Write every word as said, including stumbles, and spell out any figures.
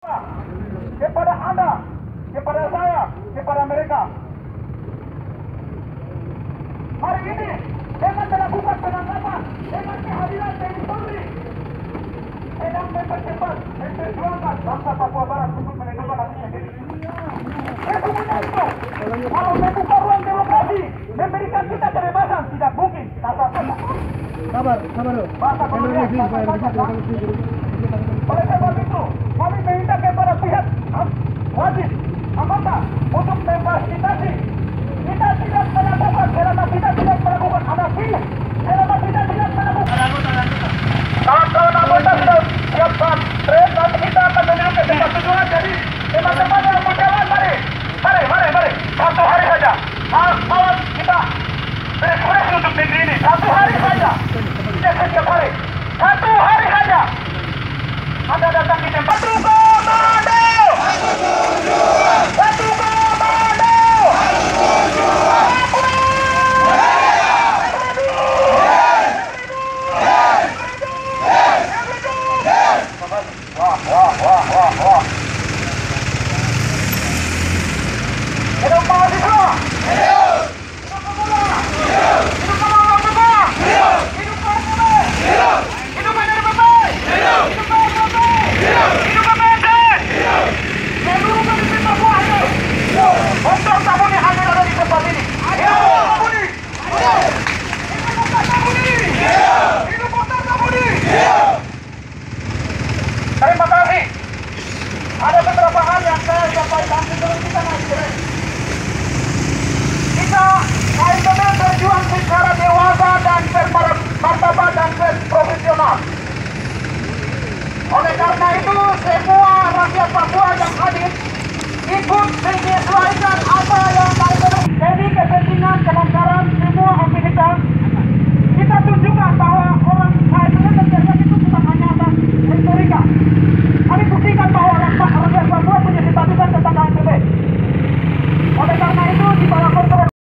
kepada Anda, kepada saya, kepada mereka. Hari ini dengan melakukan penangkapan, dengan kehadiran T N I Polri, sedang mempercepat memperjuangkan bangsa Papua Barat untuk menentukan hati sendiri. Sesungguhnya itu, kalau membuka ruang demokrasi, memberikan kita kebebasan, tidak mungkin kasar kata. Sabar, sabar dulu. Bahasa kolonial, bahasa kata. Oleh sebab itu, kami minta kepada pihak wajib anggota untuk memfasilitasi. Kita tidak melakukan, selama kita tidak melakukan anarki, selama kita tidak melakukan kawan-kawan anggota sudah siapkan tren, nanti kita akan menuju ke tempat tujuan. Jadi teman-teman yang mau jalan, mari, mari, mari, mari, satu hari saja. Kawan kita berekspresi untuk negeri ini, satu hari saja, tidak setiap hari, satu hari saja. Anda datang di tempat satu komando, satu komando, wah, wah, wah, wah, wah.